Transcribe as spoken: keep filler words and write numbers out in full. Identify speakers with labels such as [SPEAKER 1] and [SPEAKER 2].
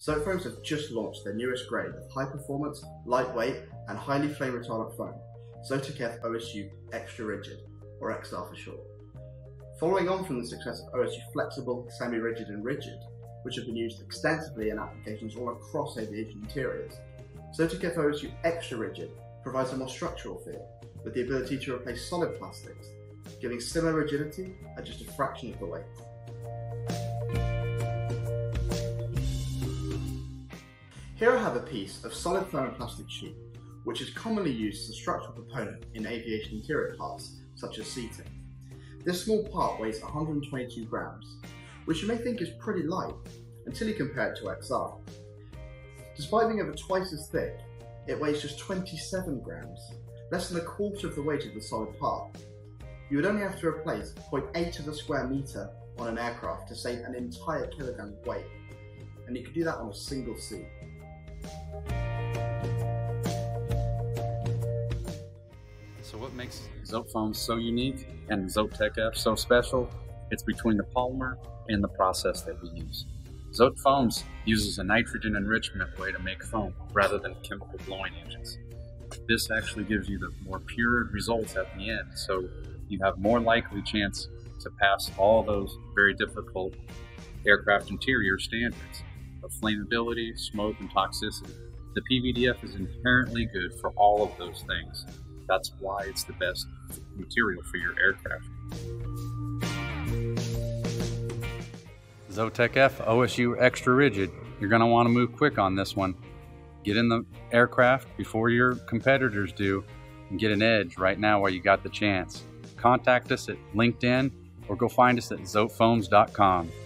[SPEAKER 1] Zotefoams have just launched their newest grade of high performance, lightweight and highly flame retardant foam, ZOTEK F O S U Extra Rigid, or X R for short. Following on from the success of O S U Flexible, Semi-Rigid and Rigid, which have been used extensively in applications all across aviation interiors, ZOTEK F O S U Extra Rigid provides a more structural feel, with the ability to replace solid plastics, giving similar rigidity at just a fraction of the weight. Here I have a piece of solid thermoplastic sheet, which is commonly used as a structural component in aviation interior parts, such as seating. This small part weighs one hundred twenty-two grams, which you may think is pretty light, until you compare it to X R. Despite being over twice as thick, it weighs just twenty-seven grams, less than a quarter of the weight of the solid part. You would only have to replace zero point eight of a square metre on an aircraft to save an entire kilogram of weight, and you could do that on a single seat.
[SPEAKER 2] So what makes Zotefoams so unique and ZOTEK F so special? It's between the polymer and the process that we use. Zotefoams uses a nitrogen enrichment way to make foam rather than chemical blowing agents. This actually gives you the more pure results at the end, so you have more likely chance to pass all those very difficult aircraft interior standards of flammability, smoke, and toxicity. The P V D F is inherently good for all of those things. That's why it's the best material for your aircraft. ZOTEK F O S U Extra Rigid. You're going to want to move quick on this one. Get in the aircraft before your competitors do and get an edge right now while you got the chance. Contact us at LinkedIn or go find us at zotefoams dot com.